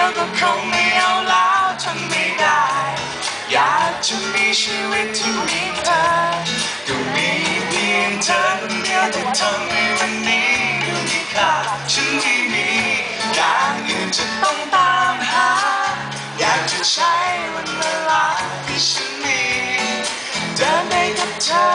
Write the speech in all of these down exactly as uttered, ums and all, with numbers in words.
ยวก็คงไม่เอาแล้วทนไม่ได้อยากจะมีชีวิตที่มีเธอก็มีเพียงเธอคนเดียวที่ทำให้วันนี้ดูมีค่าฉันไม่มีอย่างอื่นจะต้องตามหาอยากจะใช้วันเวลาที่ฉันมีเดินไปกับเธอ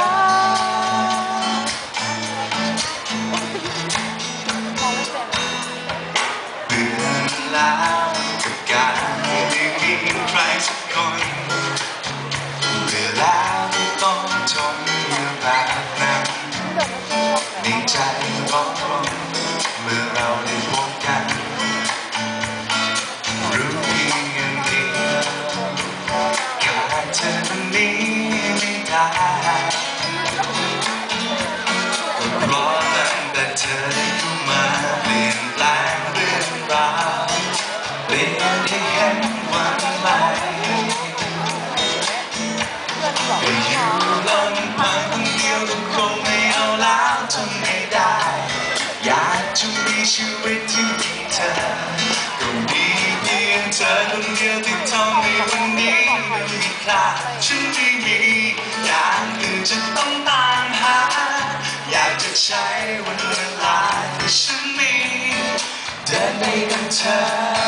เบื่อแล้วกับการไม่ได้มีใครสักคนเบื่อแล้วที่ต้องทนอยู่แบบนั้นในใจร้อนรนเมื่อเราได้พบกันรู้เพียงอย่างเดียวขาดเธอคนนี้ไม่ได้ก็เพราะตั้งแต่เธอได้เข้ามาเปลี่ยนแปลงเรื่องราวเปลี่ยนให้เห็นวันใหม่ก็อยู่ลำพังคนเดียวก็คงไม่เอาแล้วทนไม่ได้อยากจะมีชีวิตที่มีเธอก็มีเพียงเธอคนเดียวที่ทำให้วันนี้มันมีค่าฉันไม่มีอย่างอื่นจะต้องตามหาอยากจะใช้วันเวลาที่ฉันมีเดินไปกับเธอ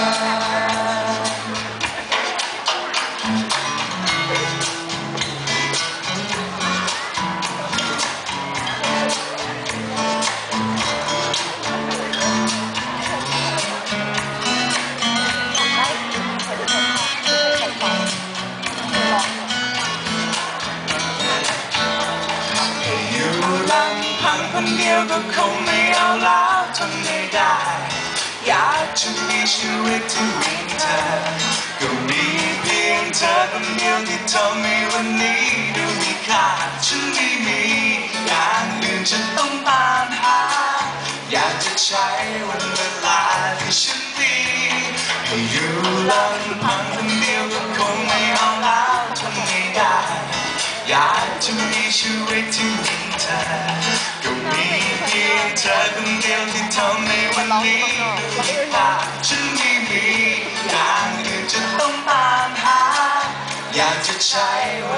คนเดียวก็คงไม่เอาแล้วทนไม่ได้อยากจะมีชีวิตที่มีเธอก็มีเพียงเธอคนเดียวที่ทำให้วันนี้ดูมีค่าฉันไม่มีอย่างอื่นจะต้องตามหาอยากจะใช้วันเวลาที่ฉันมีให้อยู่ลำพังคนเดียวก็คงไม่เอาแล้วทนไม่ได้อยากจะมีชีวิตที่มีเธอก็มีเพียงเธอคนเดียวที่ทำให้วันนี้ดูมีค่าฉันไม่มีอย่างอื่นจะต้องตามหาอยากจะใช้